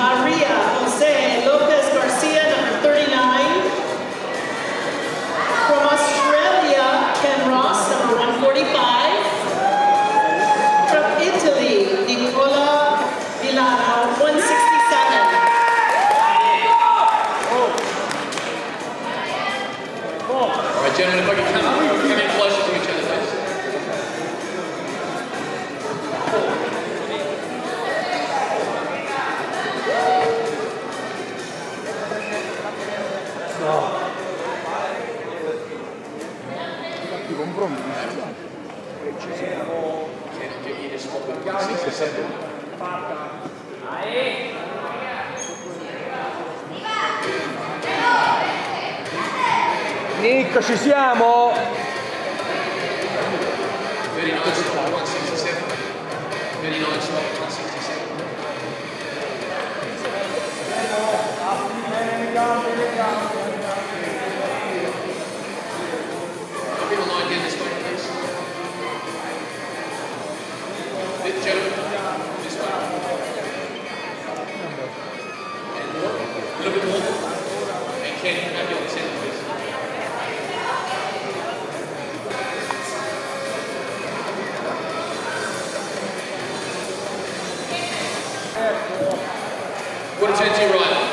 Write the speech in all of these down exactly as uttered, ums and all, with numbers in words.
Maria Jose Lopez Garcia, number thirty-nine. From Australia, Ken Ross, number one forty-five. From Italy, Nicola Milano, one sixty-seven. All right, gentlemen, if I can come, come in closer to each other, please. Nick, ci siamo? thirty-nine stop one sixty-seven. thirty-nine stop one sixty-seven. Can people line down this way, please? This gentleman, this way. And a little bit more. And Ken, come on the centre, please. Quarter turn to your right.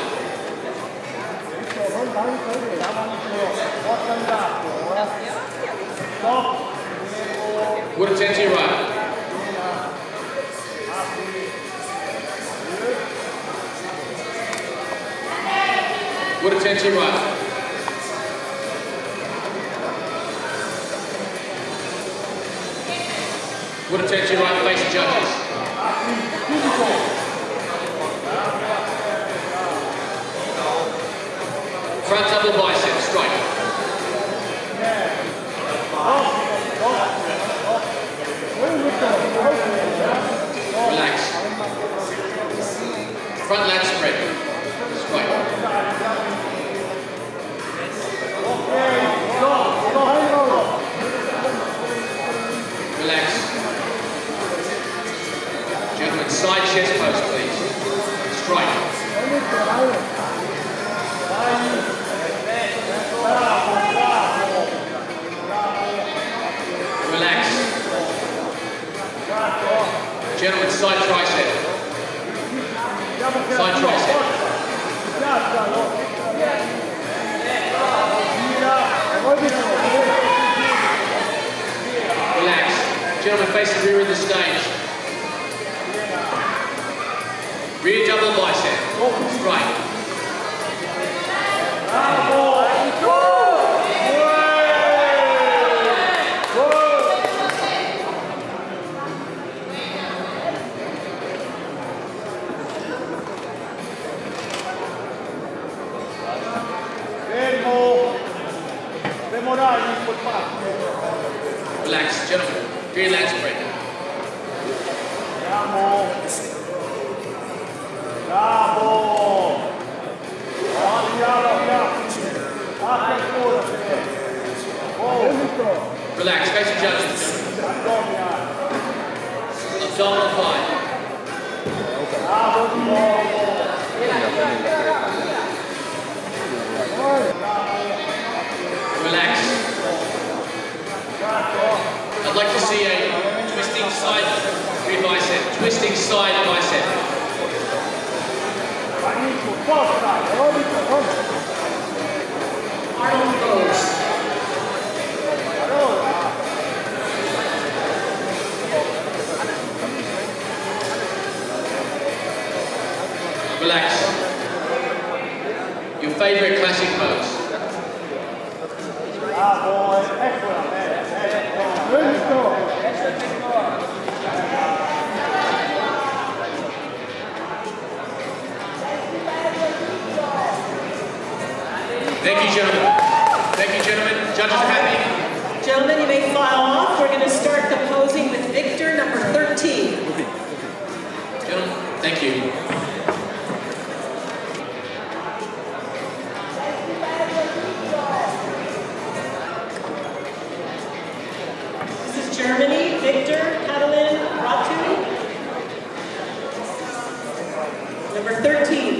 Quarter turn to your right. Quarter turn to your right. Quarter turn to your right, face the judges. Front double bicep, straight. Relax. Front lat spread, straight. Relax. Gentlemen, side chest pose, please. Straight. Relax. Gentlemen, side tricep. Side tricep. Relax. Gentlemen, face the rear of the stage. Rear double bicep. Straight. Relax, gentlemen. Rear lat spread. Bravo! Bravo! Relax, face the judges. Abdominal five. Relax. I'd like to see a twisting side rear bicep. Twisting side bicep. Arnold pose. Relax. Your favorite classic pose. Thank you, gentlemen. Thank you, gentlemen. Judges are happy. Gentlemen, you may file off. We're going to start the posing with Victor, number thirteen. Gentlemen, thank you. This is Germany, Victor Catalin Ratu. Number thirteen.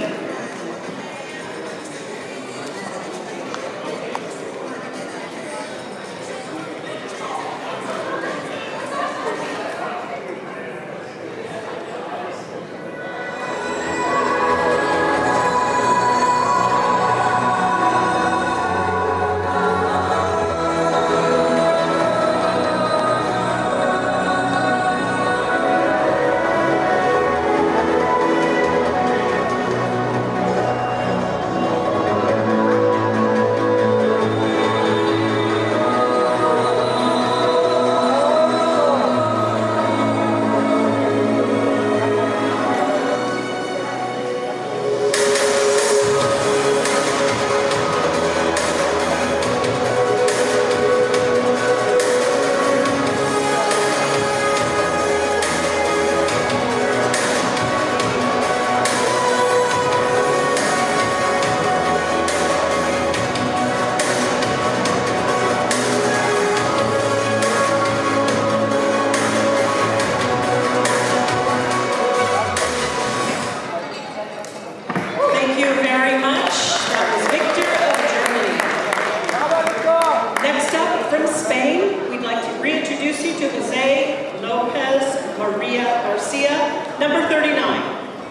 number thirty-nine.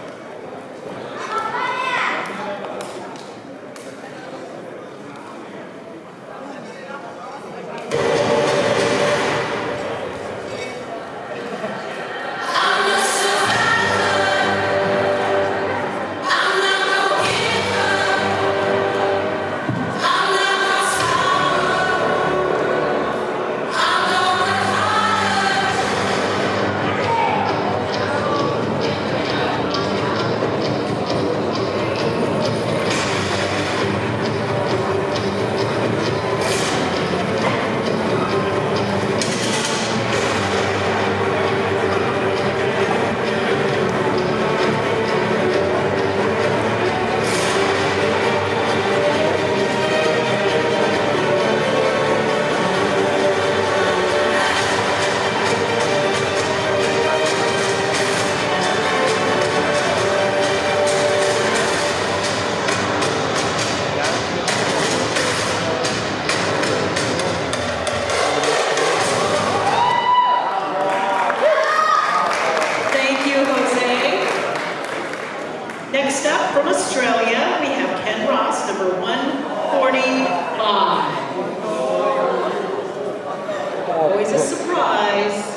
Next up from Australia, we have Ken Ross, number one forty-five. Always a surprise.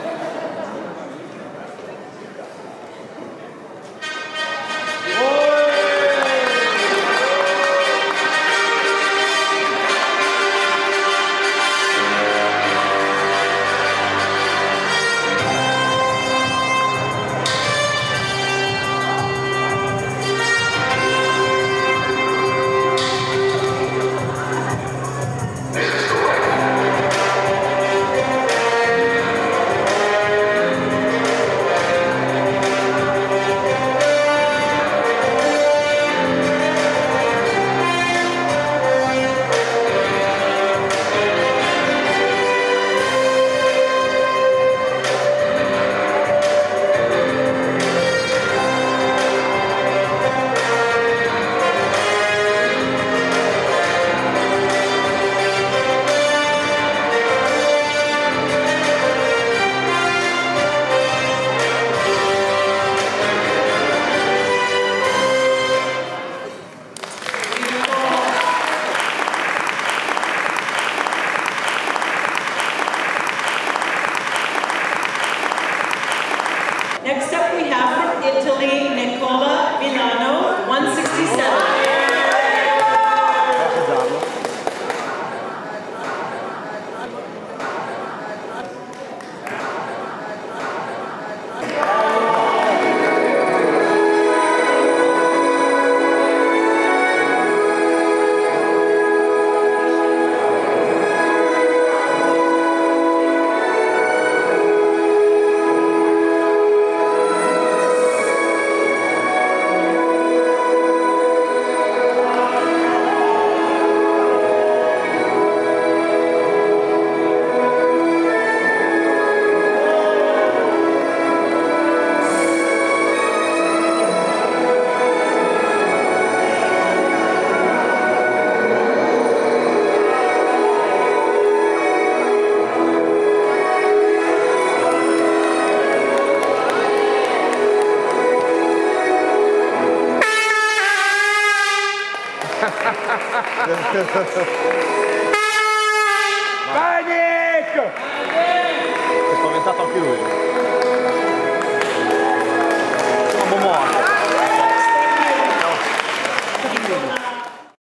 Next up we have from Italy, Nicola Milano, one sixty-seven. Vai Nick! È spaventato anche lui.